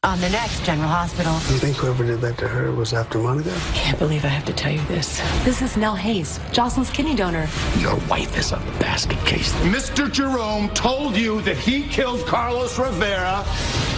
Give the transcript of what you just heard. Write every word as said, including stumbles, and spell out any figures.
On the next General Hospital. You think whoever did that to her was after Monaco? Can't believe I have to tell you this. This is Nell Hayes, Jocelyn's kidney donor. Your wife is a basket case. Mister Jerome told you that he killed Carlos Rivera